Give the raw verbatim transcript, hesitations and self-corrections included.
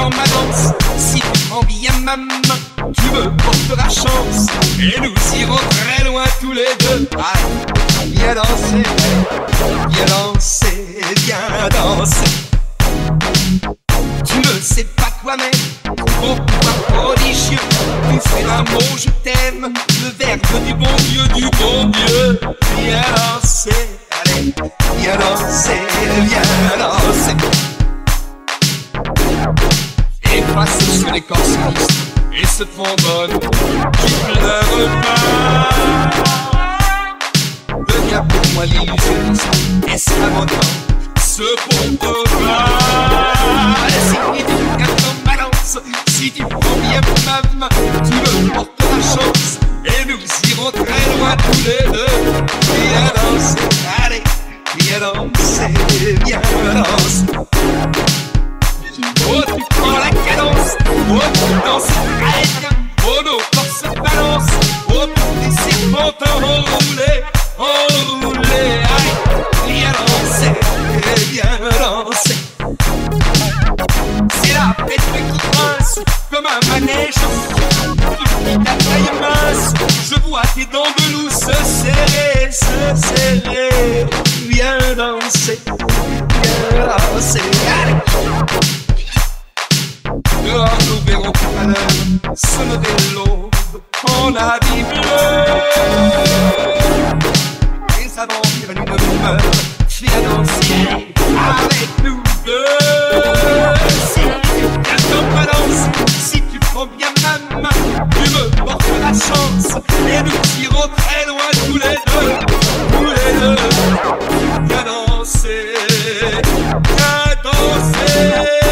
dans ma danse. Si tu prends bien ma main, tu me porteras chance. Et nous irons très loin tous les deux. Allez, viens danser, viens danser, viens danser. Tu ne sais pas toi-même, ton pouvoir prodigieux. Tu fais d'un mot je t'aime, le verbe du bon Dieu, du bon Dieu. Viens danser, allez, viens danser, viens danser. Et passe sur les corps sinistres et ce trombone qui pleure pas. Deviens pour moi l'illusionniste, esclavonnant ce bon pas. Si tu regardes en balance, si tu prends bien ma main, tu me porteras chance. Et nous irons très loin tous les deux. Viens danser, allez, viens danser, viens danser. Oh, tu prends la cadence, oh, tu danses très bien. Oh, nos corps se balancent, oh, tes serpentins enroulés, enroulés. Allez, viens danser, viens danser. C'est la fête qui grince comme un manège. Tu ta taille mince, je vois tes dents de loup se serrer, se serrer. Viens danser, viens danser. Allez. Dehors nous verrons tout à l'heure se lever l'aube en habit bleu. Et avant qu'il une rumeur, viens danser avec nous deux. Si tu viens dans ma danse, si tu prends bien ma main, tu me portes la chance. Et nous irons très loin tous les deux, tous les deux. Viens danser, viens danser.